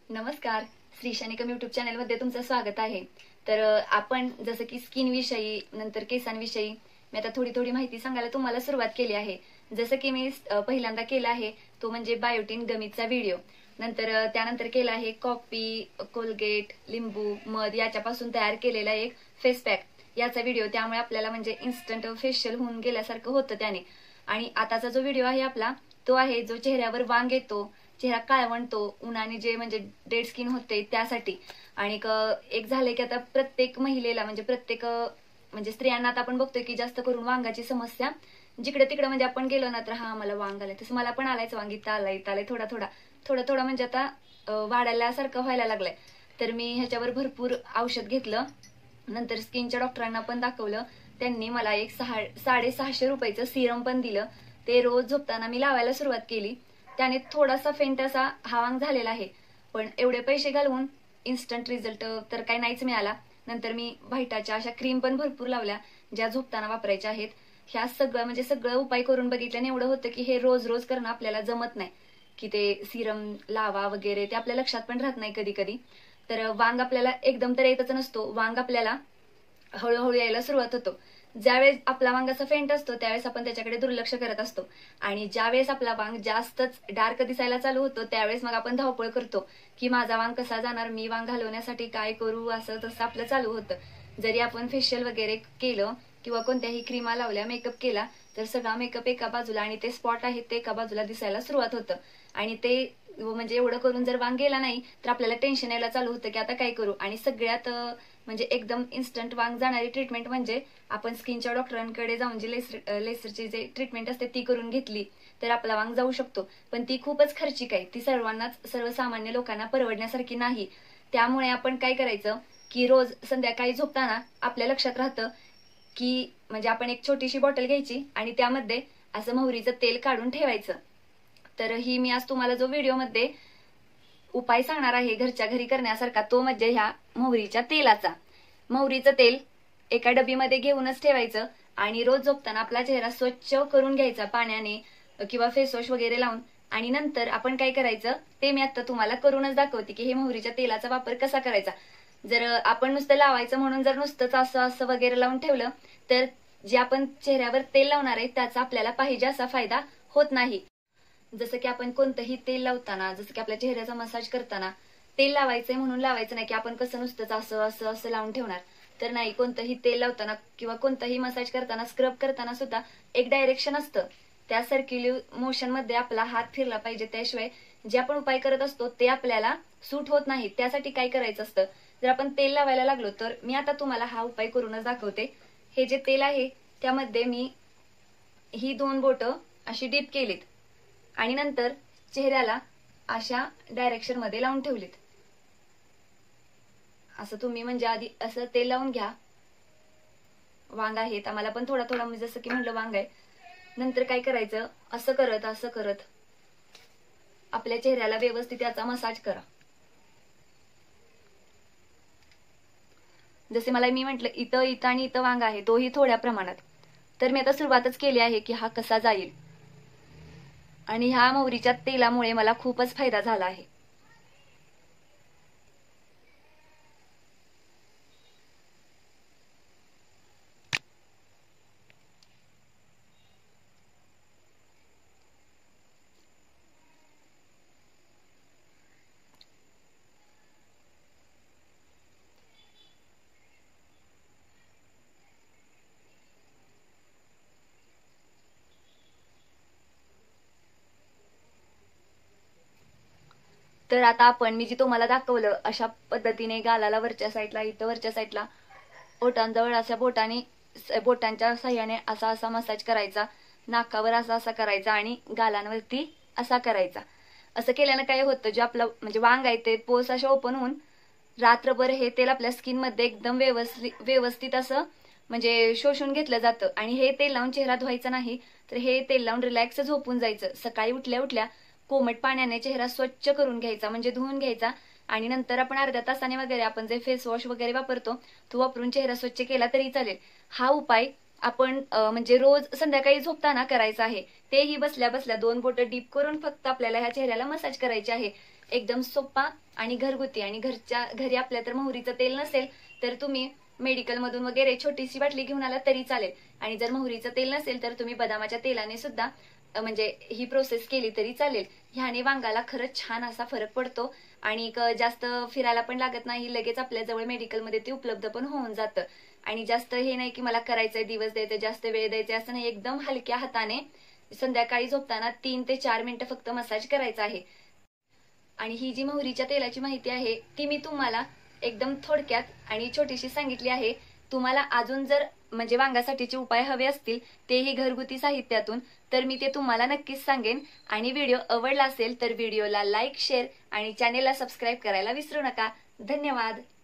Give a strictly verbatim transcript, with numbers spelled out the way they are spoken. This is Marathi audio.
नमस्कार, श्री शनिकम यूट्यूब चॅनलमध्ये तुमचं स्वागत आहे। तर आपण जसं की स्किन विषयी नंतर केसांविषयी मी आता थोडी थोडी माहिती सांगायला तुम्हाला सुरुवात केली आहे। जसं की मी पहिल्यांदा केला आहे तो म्हणजे बायोटिन गमीचा व्हिडिओ, नंतर त्यानंतर केला आहे कॉफी, कोलगेट, लिंबू, मध याच्यापासून तयार केलेला एक फेस पॅक याचा व्हिडिओ। त्यामुळे आपल्याला म्हणजे इन्स्टंट फेशियल होऊन गेल्यासारखं होतं त्याने। आणि आताचा जो व्हिडिओ आहे आपला तो आहे जो चेहऱ्यावर वांग येतो, चेहरा काळवंटतो, उन्हाने जे म्हणजे डेड स्किन होते त्यासाठी। आणि एक झाले की आता प्रत्येक महिलेला म्हणजे प्रत्येक म्हणजे स्त्रियांना आता आपण बघतोय की जास्त करून वांगाची समस्या जिकडे तिकडे म्हणजे आपण गेलो ना तर हा मला वांग आलाय, तसं मला पण आलायच, वांग इथं आलाय इथं आलाय, थोडा थोडा थोडा थोडा म्हणजे आता वाढायल्यासारखं व्हायला लागलंय। तर मी ह्याच्यावर भरपूर औषध घेतलं, नंतर स्किनच्या डॉक्टरांना पण दाखवलं, त्यांनी मला एक सहा साडेसहाशे रुपयाचं सिरम पण दिलं। ते रोज झोपताना मी लावायला सुरुवात केली, त्याने थोडासा फेंट असा हा वांग झालेला आहे। पण एवढे पैसे घालवून इन्स्टंट रिझल्ट तर काही नाहीच मिळाला। नंतर मी व्हाईटाच्या अशा क्रीम पण भरपूर लावल्या ज्या झोपताना वापरायच्या आहेत। ह्या सगळं म्हणजे सगळं उपाय करून बघितल्याने एवढं होतं की हे रोज रोज करणं आपल्याला जमत नाही, की ते सिरम लावा वगैरे ते आपल्या लक्षात पण राहत नाही कधी कधी। तर वांग आपल्याला एकदम तर येतच नसतो, वांग आपल्याला हळूहळू यायला सुरुवात होतो। ज्यावेळेस आपला वांग असा फेंट असतो त्यावेळेस आपण त्याच्याकडे दुर्लक्ष करत असतो, आणि ज्यावेळेस आपला वांग जास्तच डार्क दिसायला चालू होतो त्यावेळेस मग आपण धावपळ करतो की माझा वांग कसा जाणार, मी वांग घालवण्यासाठी काय करू, असं तसं आपलं चालू होतं। जरी आपण फेशियल वगैरे केलं किंवा कोणत्याही क्रीमा लावल्या, मेकअप केला, तर सगळा मेकअप एका बाजूला आणि ते स्पॉट आहेत ते एका बाजूला दिसायला सुरुवात होतं। आणि ते म्हणजे एवढं करून जर वांग गेला नाही तर आपल्याला टेन्शन यायला चालू होतं की आता काय करू। आणि सगळ्यात म्हणजे एकदम इन्स्टंट वांग जाणारी ट्रीटमेंट म्हणजे आपण स्किनच्या डॉक्टरांकडे जाऊन जी लेसर लेसरची जे ट्रीटमेंट असते ती करून घेतली तर आपला वांग जाऊ शकतो। पण ती खूपच खर्चिक आहे, ती सर्वांनाच सर्वसामान्य लोकांना परवडण्यासारखी नाही। त्यामुळे आपण काय करायचं की रोज संध्याकाळी झोपताना आपल्या लक्षात राहतं की म्हणजे आपण एक छोटीशी बॉटल घ्यायची आणि त्यामध्ये असं मोहरीचं तेल काढून ठेवायचं। तर ही मी आज तुम्हाला जो व्हिडिओमध्ये उपाय सांगणार आहे घरच्या घरी करण्यासारखा तो म्हणजे ह्या मोहरीच्या तेलाचा। मोहरीचं तेल एका डबीमध्ये घेऊनच ठेवायचं आणि रोज झोपताना आपला चेहरा स्वच्छ करून घ्यायचा पाण्याने किंवा फेस वॉश वगैरे लावून। आणि नंतर आपण काय करायचं ते मी आता तुम्हाला करूनच दाखवते की हे मोहरीच्या तेलाचा वापर कसा करायचा। जर आपण नुसतं लावायचं म्हणून जर नुसतंच असं असं वगैरे लावून ठेवलं तर जे आपण चेहऱ्यावर तेल लावणार आहे त्याचा आपल्याला पाहिजे असा फायदा होत नाही। जसं की आपण कोणतंही तेल लावताना, जसं की आपल्या चेहऱ्याचा मसाज करताना तेल लावायचंय म्हणून लावायचं नाही की आपण कसं नुसतंच असं असं असं लावून ठेवणार, तर नाही। कोणतंही तेल लावताना किंवा कोणताही मसाज करताना, स्क्रब करताना सुद्धा एक डायरेक्शन असतं, त्या सर्क्युलर मोशन मध्ये आपला हात फिरला पाहिजे, त्याशिवाय जे आपण उपाय करत असतो ते आपल्याला सूट होत नाही। त्यासाठी काय करायचं असतं, जर आपण तेल लावायला लागलो तर मी आता तुम्हाला हा उपाय करूनच दाखवते। हे जे तेल आहे त्यामध्ये मी ही दोन बोटं अशी डीप केलीत आणि नंतर चेहऱ्याला अशा डायरेक्शन मध्ये लावून ठेवलीत। असं तुम्ही म्हणजे आधी असं तेल लावून घ्या। वांग आहेत आम्हाला पण थोडा थोडा, म्हणजे जसं की म्हणलं वांग आहे। नंतर काय करायचं, असं करत असं करत आपल्या चेहऱ्याला व्यवस्थित याचा मसाज करा। जसे मला मी म्हटलं इथं इथं आणि इथं वांग आहे, तोही थोड्या प्रमाणात। तर मी आता सुरुवातच केली आहे की हा कसा जाईल, आणि ह्या मोहरीच्या तेलामुळे मला खूपच फायदा झाला आहे। तर आता आपण मी जी तुम्हाला दाखवलं अशा पद्धतीने गालाला वरच्या साईडला, इथं वरच्या साईडला, ओठांजवळ अशा बोटाने बोटांच्या साह्याने असा असा मसाज करायचा, नाकावर असा असा करायचा आणि गालांवरती असा करायचा। असं केल्यानं काय होतं, जे आपलं म्हणजे वांग आहे ते पोस असे ओपन होऊन रात्रभर हे तेल आपल्या स्किन मध्ये एकदम व्यवस्थित व्यवस्थित असं म्हणजे शोषून घेतलं जातं। आणि हे तेल लावून चेहरा धुवायचा नाही, तर हे तेल लावून रिलॅक्स झोपून जायचं। सकाळी उठल्या उठल्या कोमट पाण्याने चेहरा स्वच्छ करून घ्यायचा, म्हणजे धुवून घ्यायचा, आणि नंतर आपण अर्ध्या तासाने वगैरे आपण जे फेस वॉश वगैरे वापरतो तो वापरून चेहरा स्वच्छ केला तरी चालेल। हा उपाय आपण म्हणजे रोज संध्याकाळी झोपताना करायचा आहे। तेही बसल्या बसल्या दोन बोटं डीप करून फक्त आपल्याला ह्या चेहऱ्याला मसाज करायचे आहे। एकदम सोपा आणि घरगुती, आणि घरच्या घरी आपल्या तर मोहरीचं तेल नसेल तर तुम्ही मेडिकल मधून वगैरे छोटीशी बाटली घेऊन आला तरी चालेल, आणि जर मोहरीचं तेल नसेल तर तुम्ही बदामाच्या तेलाने सुद्धा म्हणजे ही प्रोसेस केली तरी चालेल. ह्याने वांगाला खरंच छान असा फरक पडतो आणि जास्त फिरायला पण लागत नाही, लगेच आपल्या जवळ मेडिकलमध्ये ते उपलब्ध पण होऊन जातं. आणि जास्त हे नाही की मला करायचंय, दिवस द्यायचे, जास्त वेळ द्यायचे असं नाही. एकदम हलक्या हाताने संध्याकाळी झोपताना तीन ते चार मिनिटं फक्त मसाज करायचा आहे. आणि ही जी मोहरीच्या तेलाची माहिती आहे ती मी तुम्हाला एकदम थोडक्यात आणि छोटीशी सांगितली आहे. तुम्हाला अजून जर म्हणजे वांगासाठीचे उपाय हवे असतील तेही घरगुती साहित्यातून, तर मी ते तुम्हाला नक्कीच सांगेन. आणि व्हिडिओ आवडला असेल तर व्हिडिओला लाईक, शेअर आणि चॅनेलला सबस्क्राईब करायला विसरू नका. धन्यवाद.